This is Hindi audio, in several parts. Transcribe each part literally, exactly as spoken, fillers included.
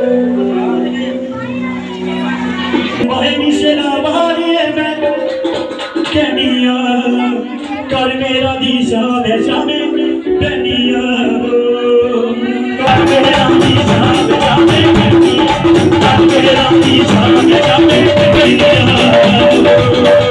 कर मेरा दिशा बेचा में बनिया कर मेरा दिशा बेचा में बनिया कर मेरा दिशा बेचा में बनिया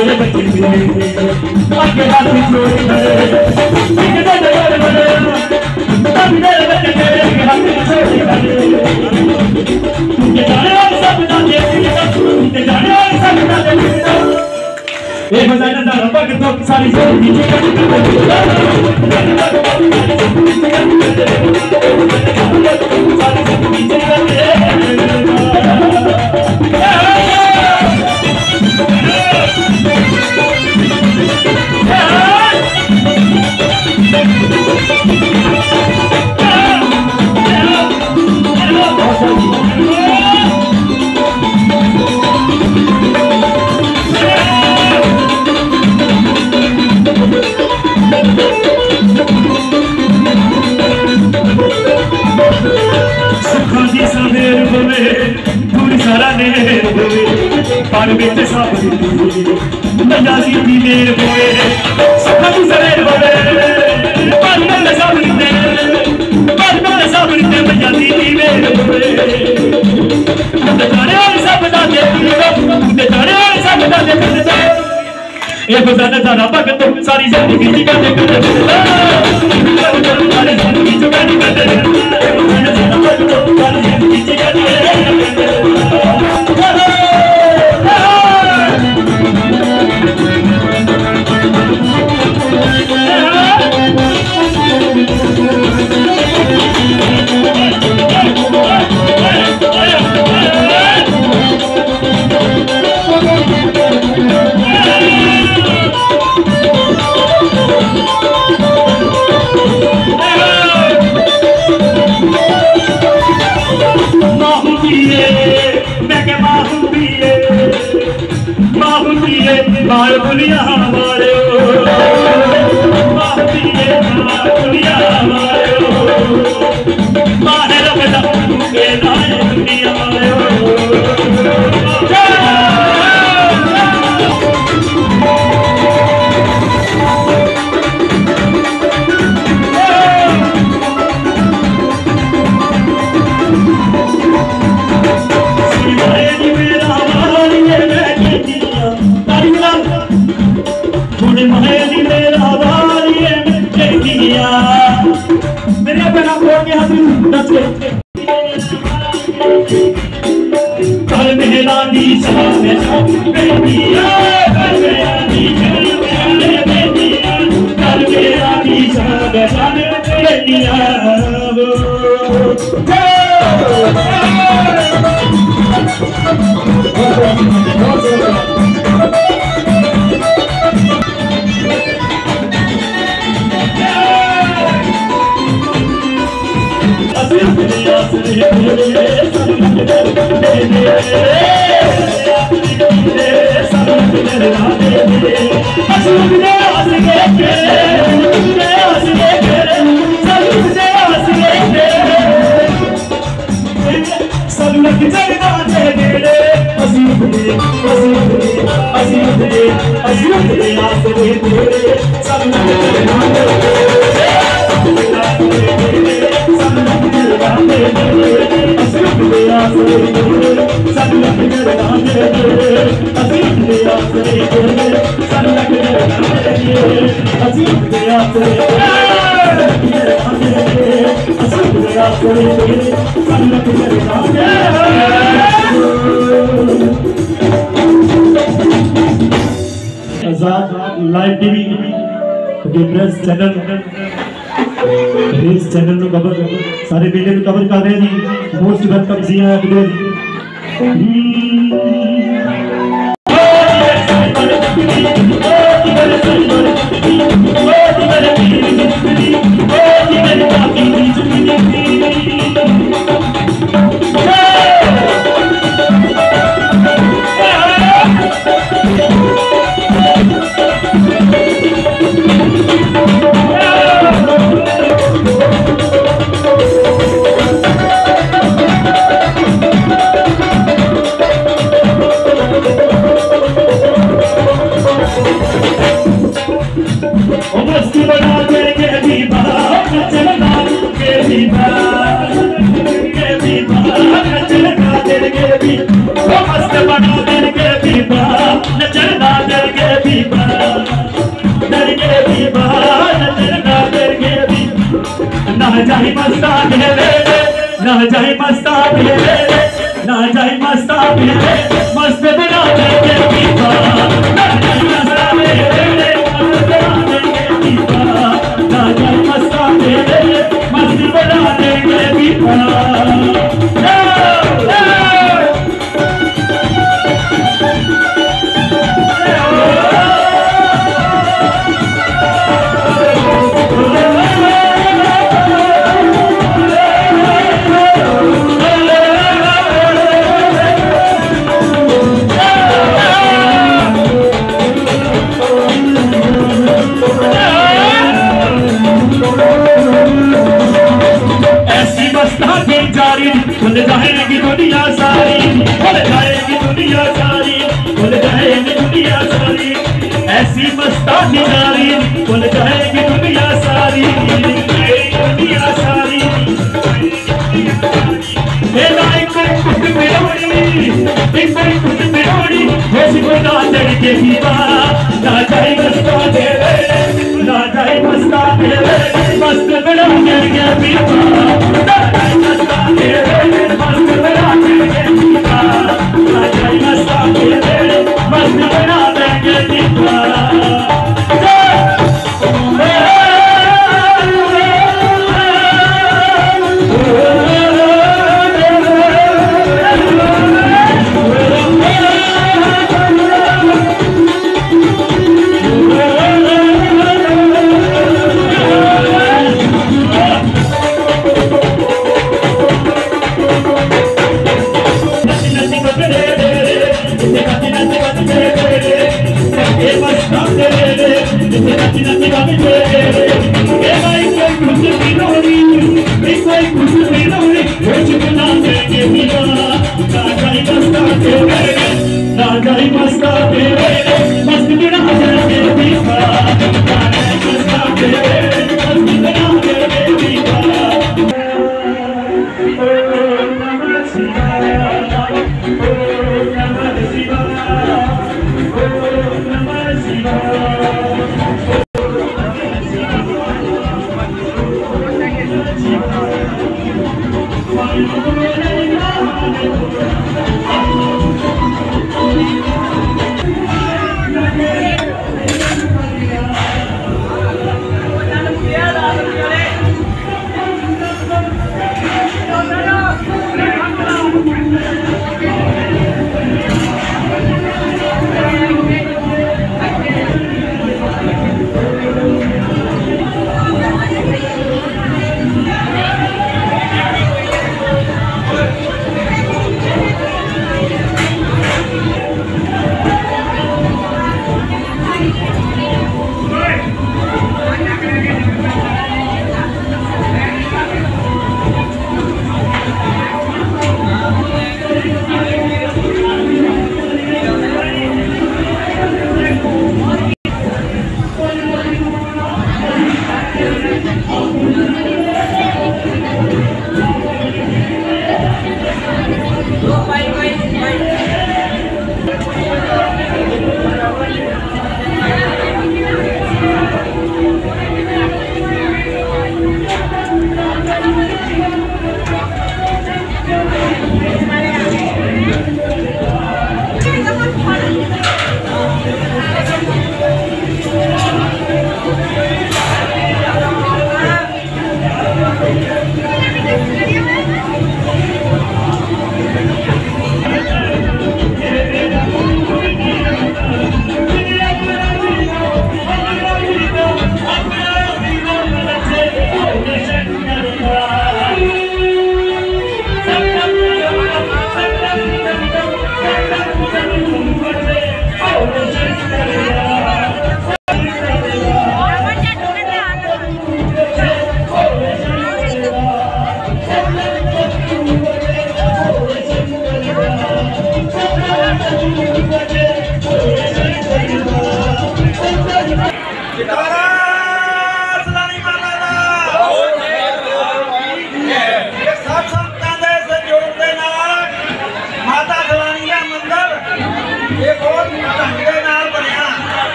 मेरे बच्चे मेरे आगे हाथ में छोड़ मेरे आगे दे दे मेरे तब मेरे बच्चे मेरे हाथ में छोड़ मेरे तुझे जाने वाले सब ना दे तुझे जाने वाले सब ना दे एक हजार ना रब्बा के तो सारी जिंदगी पार में सब नया सी मेर होए सब की सरेर होए पार में सब ने पार में सब ने नया सी मेर होए ते जाने वाले सब दा दे ते जाने वाले सब दा दे ये बजाना जाना भगत तो सारी जिंदगी जी का दे सारी जिंदगी जो गानी कर दे बजाना जाना भगत तो सारी जिंदगी जी का दे बाल बुलिया हमारे बापिए बाल बुलिया हमारे बाहर बजा के नाय दुनिया हमारे कल मेरा नीचा मेरा बेटिया कल मेरा नीचा मेरा बेटिया कल मेरा नीचा मेरा बेटिया लाइव टीवी डिफरेंस चैनल इस चैनल में कवर सारे मेले में कवर कर रहे हैं जी मोस्ट वेलकम जी हैं वीडियो नचना जाए मस्ता मेरे ना जाए मस्ता मेरे मस्त बना देंगे पीपा ना जाए मस्ता मेरे मस्त बना देंगे पीपा ना जाए मस्ता मेरे मस्त बना देंगे पीपा खुल जाएगी दुनिया सारी खुल जाएगी दुनिया सारी खुल जाएगी दुनिया सारी ऐसी मस्तानी जारी खुल जाएगी दुनिया सारी दुनिया सारी एक कुछ मिलोड़ी एक कुछ मिलोड़ी ऐसी ना लड़के की बात ना जाए मस्ता तेरे ना जाए मस्ता तेरे मस्त बना देंगे पीपा ना जाए मस्ता तेरे मस्त बना देंगे पीपा ना जाए मस्ता तेरे मस्त बना देंगे पीपा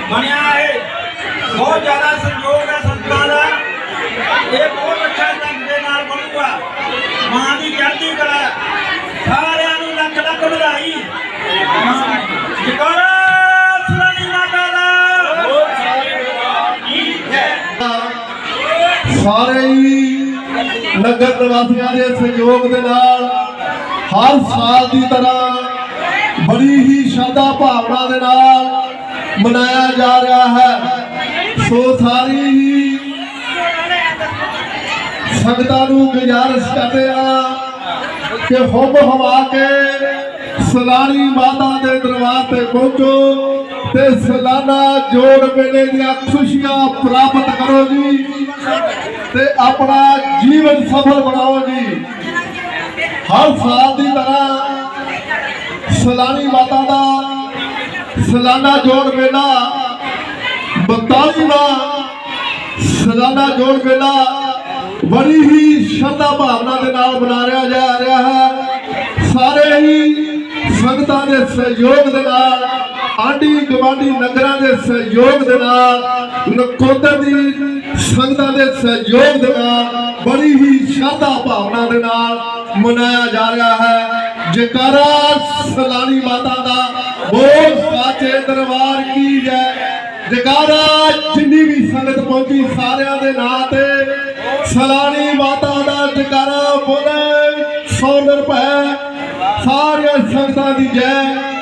ਬਣਿਆ ਹੈ। ਬਹੁਤ ਜ਼ਿਆਦਾ ਸਹਿਯੋਗ ਹੈ ਸੰਤਾਂ ਦਾ। ਇਹ ਬਹੁਤ ਅੱਛਾ ਢੰਗ ਦੇ ਨਾਲ ਬਣੂਗਾ। ਮਾਂ ਦੀ ਚੜ੍ਹਦੀ ਕਲਾ। ਸਾਰਿਆਂ ਨੂੰ ਲੱਖ ਲੱਖ ਵਧਾਈ। ਜੈਕਾਰਾ ਸਲਾਨੀ ਮਾਤਾ ਦਾ। ਸਾਰੇ ਹੀ ਨਗਰ ਨਿਵਾਸੀਆਂ ਦੇ ਸਹਿਯੋਗ ਦੇ ਨਾਲ ਹਰ ਸਾਲ ਦੀ ਤਰ੍ਹਾਂ ਬੜੀ ਹੀ ਸ਼ਰਧਾ ਭਾਵਨਾ ਦੇ ਨਾਲ ਮਨਾਇਆ ਜਾ ਰਿਹਾ ਹੈ। ਸੋ ਸਾਰੀ ਹੀ ਸੰਗਤਾਂ ਨੂੰ ਗੁਜ਼ਾਰਿਸ਼ ਕਰਦੇ ਹਾਂ ਕਿ ਹੁਬ ਹਵਾ ਕੇ ਸਲਾਨੀ ਮਾਤਾ ਦੇ ਦਰਬਾਰ ਤੇ ਪਹੁੰਚੋ ਤੇ ਸਾਲਾਨਾ ਜੋੜ ਮੇਲੇ ਦੀਆਂ ਖੁਸ਼ੀਆਂ ਪ੍ਰਾਪਤ ਕਰੋ ਜੀ ਤੇ ਆਪਣਾ ਜੀਵਨ ਸਫਲ ਬਣਾਓ ਜੀ। ਹਰ ਸਾਲ ਦੀ ਤਰ੍ਹਾਂ ਸਲਾਨੀ ਮਾਤਾ ਦਾ ਸਾਲਾਨਾ ਜੋੜ ਮੇਲਾ ਬਤਾਲੀਵਾਂ ਸਾਲਾਨਾ ਜੋੜ ਮੇਲਾ ਬੜੀ ਹੀ ਸ਼ਰਧਾ ਭਾਵਨਾ ਦੇ ਨਾਲ ਮਨਾਇਆ ਜਾ ਰਿਹਾ ਹੈ। ਸਾਰੇ ਹੀ ਸੰਗਤਾਂ ਦੇ ਸਹਿਯੋਗ ਦੇ ਨਾਲ, ਆਂਢੀ ਗੁਆਂਢੀ ਨਗਰਾਂ ਦੇ ਸਹਿਯੋਗ ਦੇ ਨਾਲ, ਨਕੋਦਰ ਦੀ ਸੰਗਤਾਂ ਦੇ ਸਹਿਯੋਗ ਦੇ ਨਾਲ ਬੜੀ ਹੀ ਸ਼ਰਧਾ ਭਾਵਨਾ ਦੇ ਨਾਲ ਮਨਾਇਆ ਜਾ ਰਿਹਾ ਹੈ। ਜੈਕਾਰਾ ਸਲਾਨੀ ਮਾਤਾ ਦਾ। ਬੋਲ ਸਾਚੇ ਦਰਬਾਰ ਕੀ ਜੈ। ਜੈਕਾਰਾ ਜਿੰਨੀ ਵੀ ਸੰਗਤ ਪਹੁੰਚੀ ਸਾਰਿਆਂ ਦੇ ਨਾਂ ਤੇ ਸਲਾਨੀ ਮਾਤਾ ਦਾ ਜੈਕਾਰਾ ਬੋਲੇ। ਸੌ ਨਿਰਭੈ ਸਾਰੀਆਂ ਸੰਗਤਾਂ ਦੀ ਜੈ।